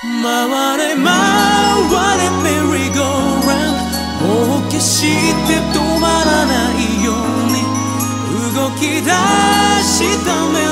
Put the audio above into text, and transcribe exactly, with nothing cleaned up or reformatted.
回れ回れメリーゴーラウンド、もう決して止まらないように動き出したメ